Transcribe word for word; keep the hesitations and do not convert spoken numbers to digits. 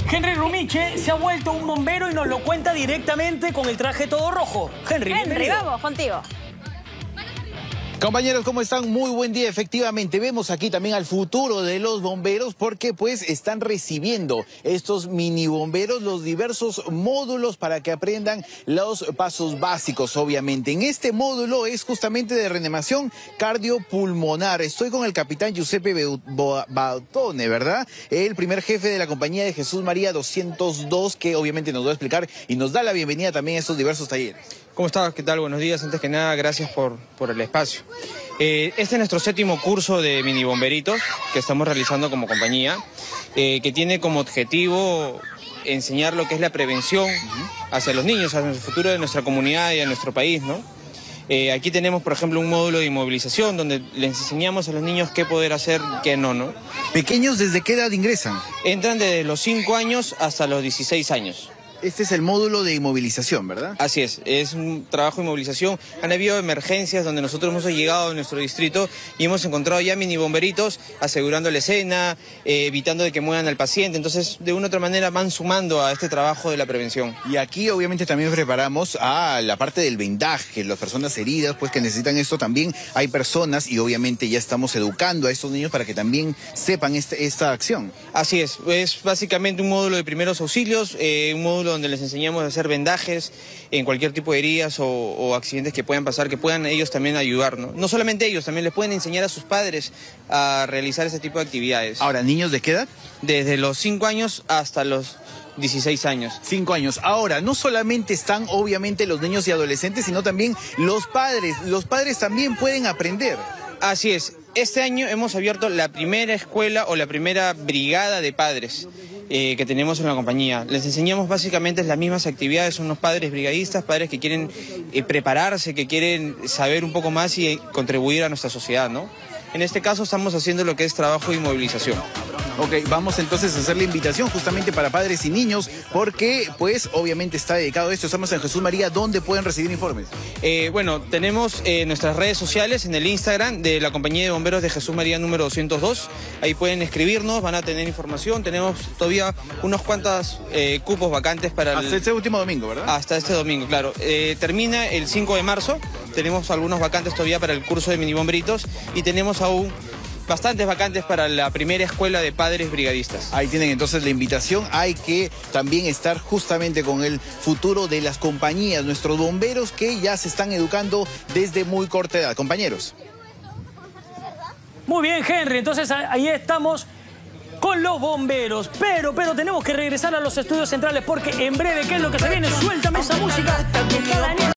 Henry Rumiche se ha vuelto un bombero y nos lo cuenta directamente con el traje todo rojo. Henry, Henry, bienvenido. vamos, contigo. Compañeros, ¿cómo están? Muy buen día. Efectivamente, vemos aquí también al futuro de los bomberos porque pues están recibiendo estos mini bomberos los diversos módulos para que aprendan los pasos básicos, obviamente. En este módulo es justamente de reanimación cardiopulmonar. Estoy con el capitán Giuseppe Bautone, ¿verdad? El primer jefe de la compañía de Jesús María doscientos dos, que obviamente nos va a explicar y nos da la bienvenida también a estos diversos talleres. ¿Cómo estás? ¿Qué tal? Buenos días. Antes que nada, gracias por, por el espacio. Eh, este es nuestro séptimo curso de mini bomberitos que estamos realizando como compañía, eh, que tiene como objetivo enseñar lo que es la prevención hacia los niños, hacia el futuro de nuestra comunidad y de nuestro país, ¿no? Eh, aquí tenemos, por ejemplo, un módulo de inmovilización donde les enseñamos a los niños qué poder hacer, qué no, ¿no? ¿Pequeños desde qué edad ingresan? Entran desde los cinco años hasta los dieciséis años. Este es el módulo de inmovilización, ¿verdad? Así es, es un trabajo de inmovilización. Han habido emergencias donde nosotros hemos llegado a nuestro distrito y hemos encontrado ya mini bomberitos asegurando la escena, eh, evitando de que muevan al paciente. Entonces, de una u otra manera van sumando a este trabajo de la prevención. Y aquí obviamente también preparamos a la parte del vendaje, las personas heridas, pues que necesitan esto también. Hay personas y obviamente ya estamos educando a estos niños para que también sepan este, esta acción. Así es, es básicamente un módulo de primeros auxilios, eh, un módulo donde les enseñamos a hacer vendajes en cualquier tipo de heridas o, o accidentes que puedan pasar, que puedan ellos también ayudar, ¿no? No solamente ellos, también les pueden enseñar a sus padres a realizar ese tipo de actividades. Ahora, ¿niños de qué edad? Desde los cinco años hasta los dieciséis años. Cinco años. Ahora, no solamente están obviamente los niños y adolescentes, sino también los padres. Los padres también pueden aprender. Así es. Este año hemos abierto la primera escuela o la primera brigada de padres eh, que tenemos en la compañía. Les enseñamos básicamente las mismas actividades, son unos padres brigadistas, padres que quieren eh, prepararse, que quieren saber un poco más y eh, contribuir a nuestra sociedad, ¿no? En este caso estamos haciendo lo que es trabajo de inmovilización. Ok, vamos entonces a hacer la invitación justamente para padres y niños, porque pues obviamente está dedicado a esto. Estamos en Jesús María, ¿dónde pueden recibir informes? Eh, bueno, tenemos eh, nuestras redes sociales en el Instagram de la Compañía de Bomberos de Jesús María número doscientos dos. Ahí pueden escribirnos, van a tener información. Tenemos todavía unos cuantos eh, cupos vacantes para... Hasta el... este último domingo, ¿verdad? Hasta este domingo, claro. Eh, termina el cinco de marzo. Tenemos algunos vacantes todavía para el curso de mini bomberitos y tenemos aún bastantes vacantes para la primera escuela de padres brigadistas. Ahí tienen entonces la invitación. Hay que también estar justamente con el futuro de las compañías, nuestros bomberos que ya se están educando desde muy corta edad. Compañeros. Muy bien, Henry. Entonces ahí estamos con los bomberos. Pero, pero tenemos que regresar a los estudios centrales porque en breve, ¿qué es lo que se viene? Suéltame esa música.